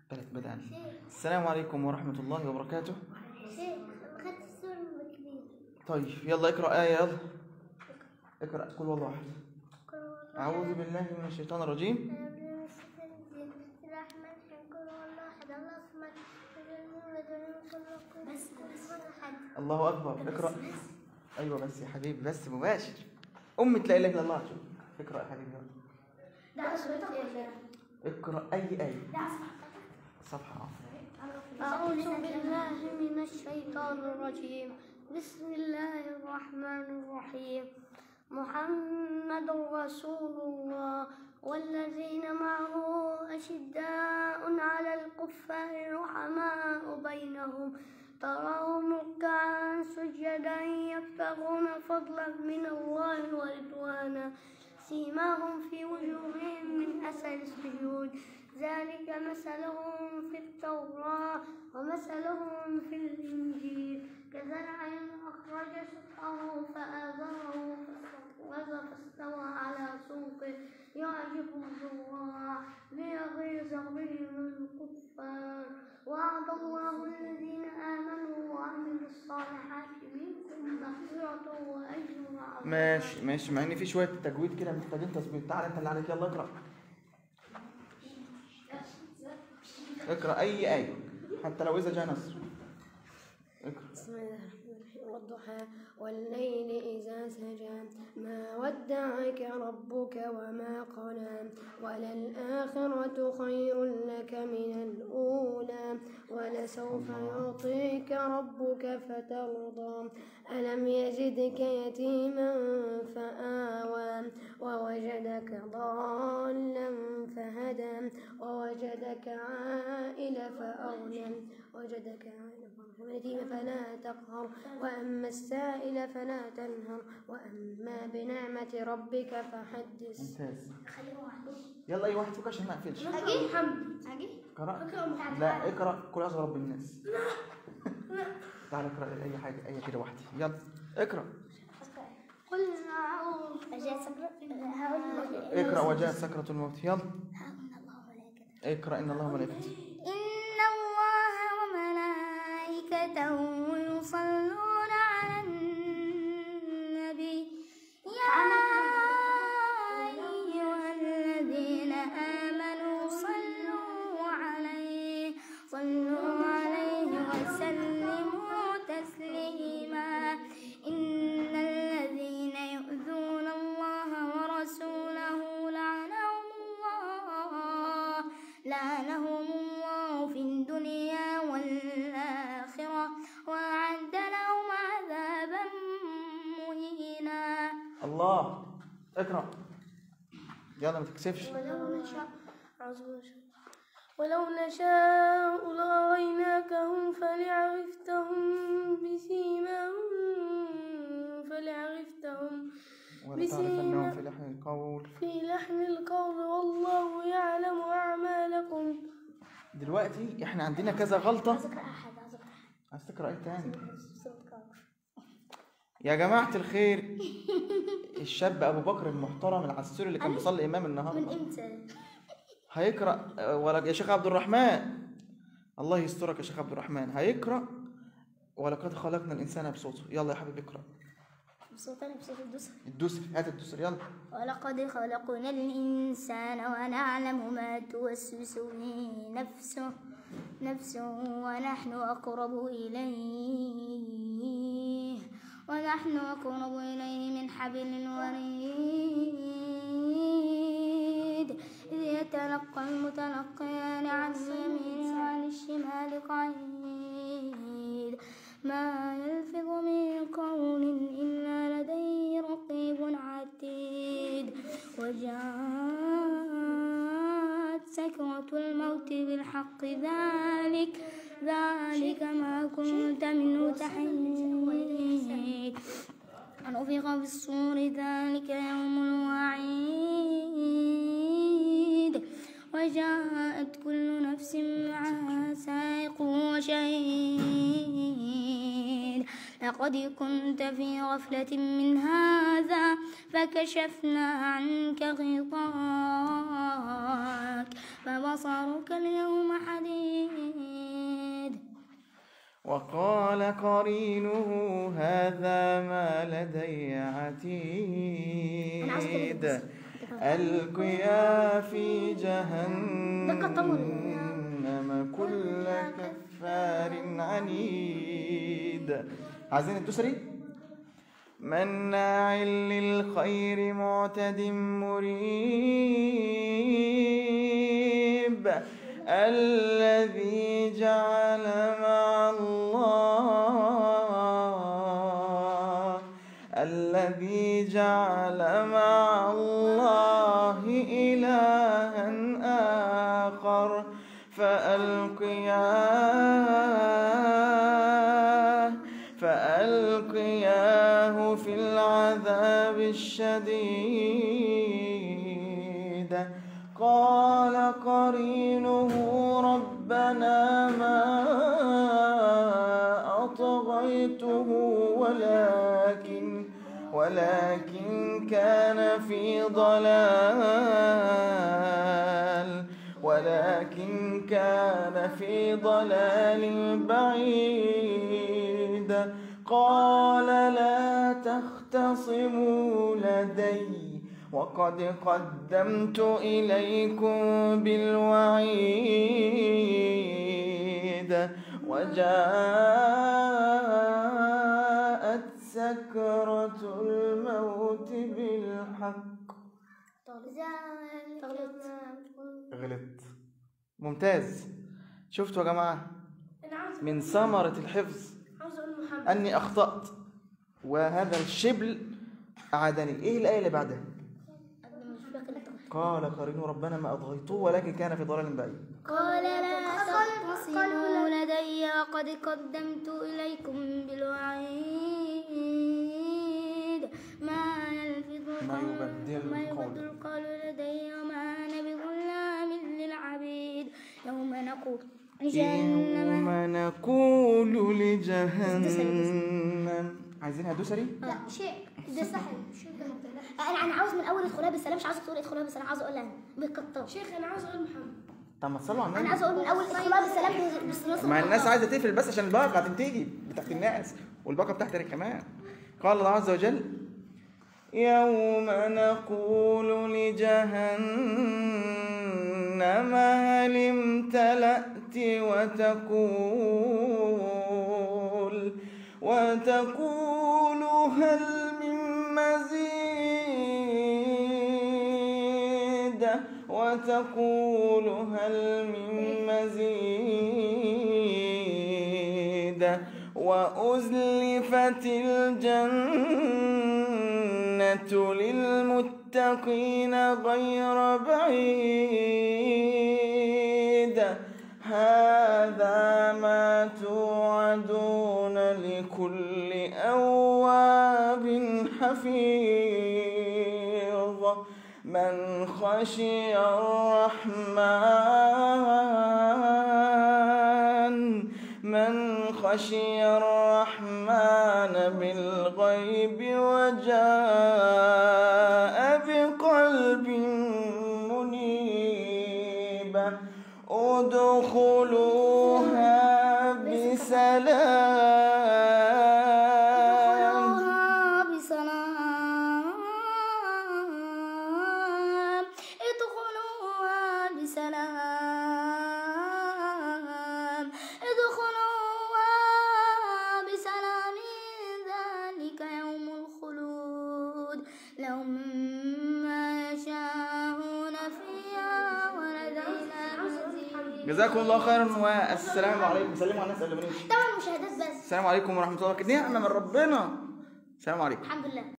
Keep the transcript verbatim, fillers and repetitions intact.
بدأنا. السلام عليكم ورحمة الله وبركاته. شيخ أخذت السورة الكبيرة. طيب يلا اقرأ آية. يلا اقرأ قل والله أحد. أعوذ بالله من الشيطان الرجيم. الله أكبر. اقرأ. أيوة بس يا حبيبي بس مباشر. أمة لا إله إلا الله. شوف اقرأ يا حبيبي. اقرأ أي آية. صفحة. أعوذ بالله من الشيطان الرجيم. بسم الله الرحمن الرحيم. محمد رسول الله والذين معه أشداء على الكفار رحماء بينهم تراهم ركعا سجدا يبتغون فضلا من الله ورضوانا سيماهم في وجوههم من أثر السجود ذلك مثلهم في التوراة ومثلهم في الإنجيل كزرع أخرج شطأه فآزره فاستوى على سوقه يعجب الزراع ليغيظ بهم الكفار وعد الله الذين آمنوا وعملوا الصالحات منكم مغفرة وأجر عظيم. ماشي ماشي مع إن في شوية تجويد كده محتاجين تظبيط. تعالى أنت اللي عليك يلا اقرأ. اقرأ أي آية حتى لو إذا جاء نصر. بسم الله الرحمن الرحيم. والضحى والليل إذا سجى ما ودعك ربك وما قلى وللآخرة خير لك من الأولى ولسوف يعطيك ربك فترضى ألم يجدك يتيما فآوى ووجدك ضالا فهدى ووجدك عائلا فأغنى وجدك عائلا فأغنى فلا تقهر وأما السائل فلا تنهر وأما بنعمة ربك فحدث. ممتاز. يلا أي واحد فوق عشان ما أقفلش. أجي محمد أجي اقرأ. لا اقرأ قل أعوذ برب الناس. تعال اقرأ أي حاجة أي كده واحدة. يلا اقرأ. قل أعوذ اقرأ وجاءت سكرة الموت. يلا اقرأ إن الله وملائكته إن الله وملائكته يصلون على النبي يا أيها الذين آمنوا صلوا عليه صلوا عليه وسلموا تسليما إن الذين يؤذون الله ورسوله لعنهم الله لعنهم الله في الدنيا والآخرة وأعد لهم عذابا مهينا. الله اقرأ. يلا ما تكسفش. ولو نشاء ولو نشاء لأريناكهم فلعرفتهم بسيماهم فلعرفتهم ولتعرفنهم في لحن القول في لحن القول والله يعلم أعمالكم. دلوقتي احنا عندنا كذا غلطة. عايز أقرأ أحد عايز أقرأ عايز تقرأ ايه تاني؟ يا جماعة الخير الشاب أبو بكر المحترم العسول اللي كان بيصلي إمام النهاردة من إمتى؟ هيقرأ ولا يا شيخ عبد الرحمن الله يسترك يا شيخ عبد الرحمن هيقرأ ولقد خلقنا الإنسان بصوته. يلا يا حبيبي اقرأ بصوت أنا بصوت الدسر الدسر. هات الدسر يلا. ولقد خلقنا الإنسان ونعلم ما توسوس به نفسه نفسه ونحن أقرب إليه ونحن أقرب إليه من حبل الوريد إذ يتلقى المتلقيان عن اليمين وعن الشمال قعيد ما يلفظ من قول إلا لديه رقيب عتيد وجاءت سكرة الموت بالحق ذلك ذلك ما كنت منه تحيد ونفخ في الصور ذلك يوم الوعيد وجاءت كل نفس معها سائق وشهيد لقد كنت في غفلة من هذا فكشفنا عنك غطاءك فبصرك اليوم حديد وقال قرينه هذا ما لدي عتيد ألقيا في جهنم كل كفار عنيد. عايزين الدسري؟ مناع للخير معتد مريب الذي جعل مع الله الذي جعل مع الله إلها آخر فألقياه فألقياه في العذاب الشديد. قال قرينه ربنا ما أطغيته ولكن ولكن كان في ضلال ولكن كان في ضلال بعيد. قال لا تختصموا لدي وقد قدمت إليكم بالوعيد وجاءت سكرة الموت بالحق. غلط. ممتاز. شفتوا يا جماعة من ثمرة الحفظ أني أخطأت وهذا الشبل أعادني. إيه الآية اللي بعدها؟ قال قرينه ربنا ما أطغيته ولكن كان في ضلال بعيد. قال لا تختصموا لدي وقد قدمت إليكم بالوعيد ما يلفظ ما يبدل القول لدي وما أنا بظلام للعبيد. يوم نقول يوم نقول لجهنم. عايزينها دوسري؟ لا شيء ده سهل. انا انا عاوز من اول ادخلها بالسلام، مش عاوز تقول ادخلها بالسلام، عاوز اقولها بالكتر. شيخ انا عاوز اقول محمد. طب ما تصلوا على النبي. انا عاوز اقول من اول ادخلها بالسلام بس. ما الناس عايزه تقفل بس عشان الباقه هتنتهي بتاعت الناس والباقه بتاعتنا كمان. قال الله عز وجل يوم نقول لجهنم هل امتلأت وتقول وتقول هل من مزيد وتقول هل من مزيد وأزلفت الجنة للمتقين غير بعيد هذا ما توعدون لكل أواب حفيظ من خشي الرحمن من خشي الرحمن بالغيب وجاء بقلب منيب ادخلوها بسلام ادخلوها بسلام ادخلوها بسلام ذلك يوم الخلود لهم ما يشاءون فيها ولدينا مزيد. جزاكم الله خيرا والسلام عليكم. سلموا على الناس اللي بنمشي. طبعا مشاهدات بس. السلام عليكم ورحمة الله وبركاته. نعمة من ربنا. السلام عليكم. الحمد لله.